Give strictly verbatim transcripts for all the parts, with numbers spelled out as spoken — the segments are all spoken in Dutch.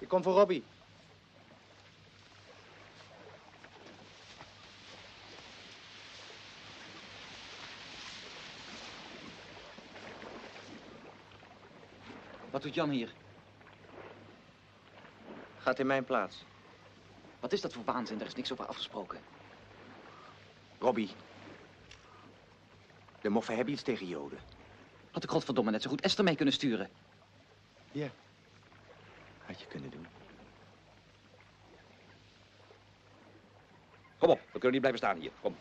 kom voor Robbie. Wat doet Jan hier? Gaat in mijn plaats. Wat is dat voor waanzin? Daar is niks over afgesproken. Robbie. De moffen hebben iets tegen Joden. Had ik godverdomme net zo goed Esther mee kunnen sturen. Ja. Had je kunnen doen. Kom op, we kunnen niet blijven staan hier. Kom.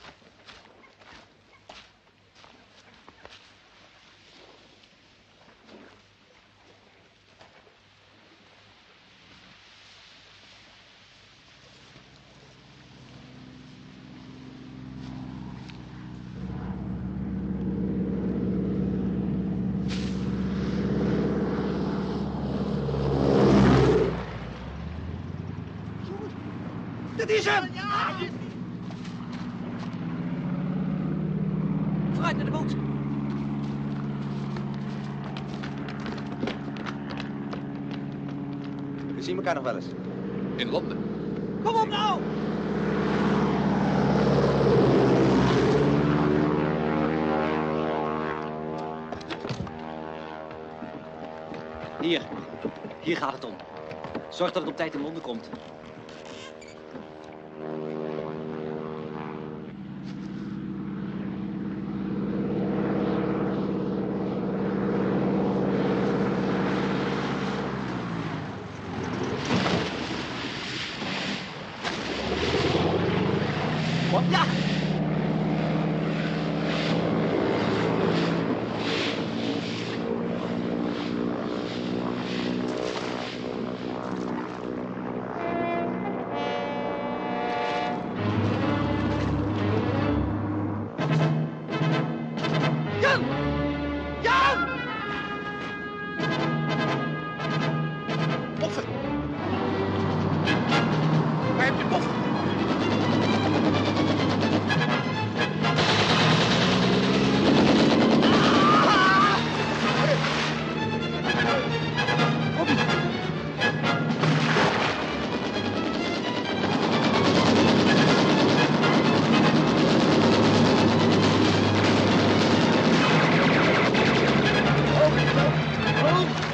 Dat is hem! Vooruit naar de boot. We zien elkaar nog wel eens. In Londen. Kom op nou! Hier. Hier gaat het om. Zorg dat het op tijd in Londen komt. Ja! Jan! Jan! Poffen! Waar heb je poffen? Oh!